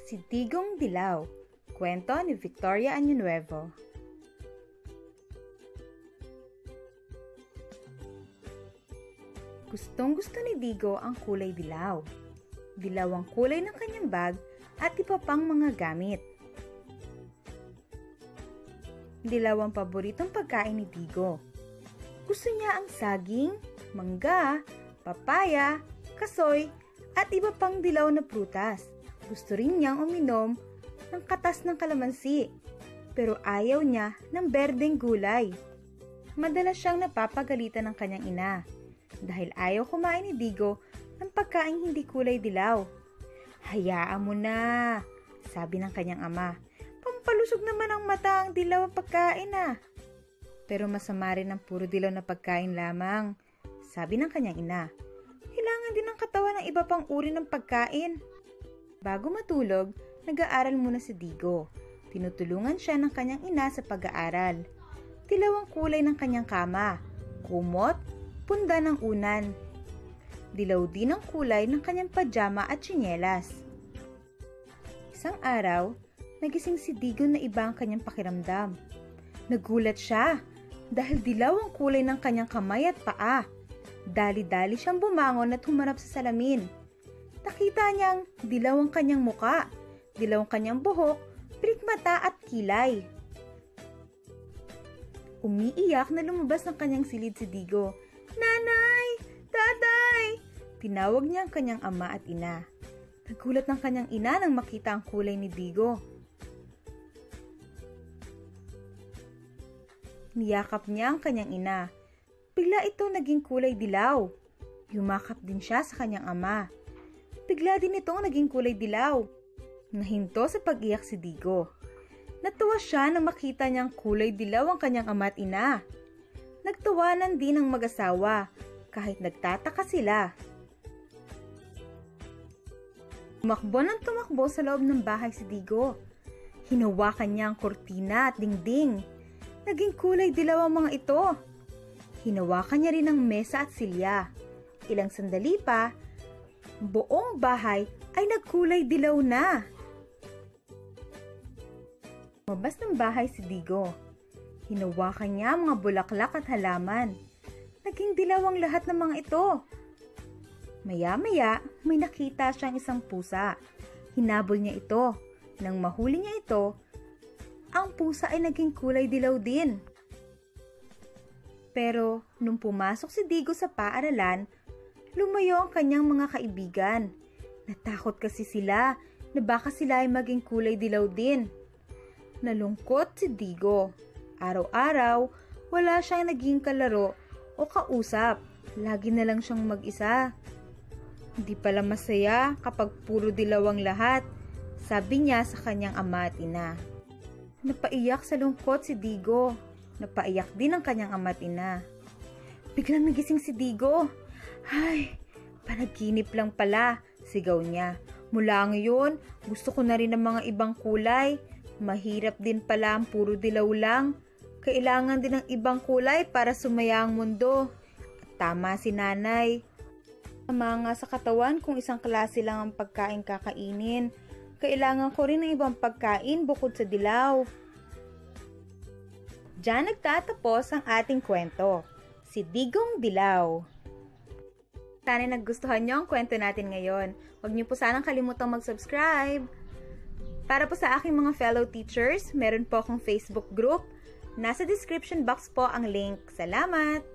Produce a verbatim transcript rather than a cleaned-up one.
Si Digong Dilaw, kwento ni Victoria Año-Nuevo. Gustong-gusto ni Digo ang kulay dilaw. Dilaw ang kulay ng kanyang bag at iba pang mga gamit. Dilaw ang paboritong pagkain ni Digo. Gusto niya ang saging, mangga, papaya, kasoy, at iba pang dilaw na prutas. Gusto rin niyang uminom ng katas ng kalamansi, pero ayaw niya ng berdeng gulay. Madalas siyang napapagalitan ng kanyang ina dahil ayaw kumain ni Digo ng pagkaing hindi kulay dilaw. Hayaan mo na, sabi ng kanyang ama. Pampalusog naman ang mata ang dilaw ang pagkain ah. Pero masama rin ang puro dilaw na pagkain lamang, sabi ng kanyang ina. Kailangan din ng katawan ng iba pang uri ng pagkain. Bago matulog, nag-aaral muna si Digo. Tinutulungan siya ng kanyang ina sa pag-aaral. Dilaw ang kulay ng kanyang kama, kumot, punda ng unan. Dilaw din ang kulay ng kanyang pajama at tsinelas. Isang araw, nagising si Digo na iba ang kanyang pakiramdam. Nagulat siya dahil dilaw ang kulay ng kanyang kamay at paa. Dali-dali siyang bumangon at humarap sa salamin. Nakita niyang dilaw ang kanyang muka, dilaw ang kanyang buhok, pilik mata at kilay. Umiiyak na lumabas ng kanyang silid si Digo. Nanay! Tatay! Tinawag niya ang kanyang ama at ina. Nagulat ng kanyang ina nang makita ang kulay ni Digo. Niyakap niya ang kanyang ina. Bigla ito naging kulay dilaw. Yumakap din siya sa kanyang ama. Bigla din itong naging kulay dilaw. Nahinto sa pag-iyak si Digo. Natuwa siya nang makita niyang kulay dilaw ang kanyang ama at ina. Nagtawanan din ang mag-asawa kahit nagtataka sila. Tumakbo ng tumakbo sa loob ng bahay si Digo. Hinawakan niya ang kortina at dingding. Naging kulay dilaw ang mga ito. Hinawakan niya rin ang mesa at silya. Ilang sandali pa, buong bahay ay nagkulay dilaw na. Lumabas ng bahay si Digo. Hinawakan niya ang mga bulaklak at halaman. Naging dilaw ang lahat ng mga ito. Maya-maya, may nakita siyang isang pusa. Hinabol niya ito. Nang mahuli niya ito, ang pusa ay naging kulay dilaw din. Pero nung pumasok si Digo sa paaralan, lumayo ang kanyang mga kaibigan. Natakot kasi sila na baka sila ay maging kulay dilaw din. Nalungkot si Digo. Araw-araw, wala siyang naging kalaro o kausap. Lagi na lang siyang mag-isa. Hindi pala masaya kapag puro dilaw ang lahat, sabi niya sa kanyang ama at ina. Napaiyak sa lungkot si Digo. Napaiyak din ang kanyang ama at ina. Biglang nagising si Digo. Ay, panaginip lang pala, sigaw niya. Mula ngayon, gusto ko na rin ng mga ibang kulay. Mahirap din pala ang puro dilaw lang. Kailangan din ng ibang kulay para sumaya ang mundo. At tama si nanay. Tama nga sa katawan kung isang klase lang ang pagkain kakainin. Kailangan ko rin ng ibang pagkain bukod sa dilaw. Diyan nagtatapos ang ating kwento. Si Digong Dilaw. Sana nagustuhan niyo ang kwento natin ngayon. Huwag niyo po sanang kalimutang mag-subscribe. Para po sa aking mga fellow teachers, meron po akong Facebook group. Nasa description box po ang link. Salamat!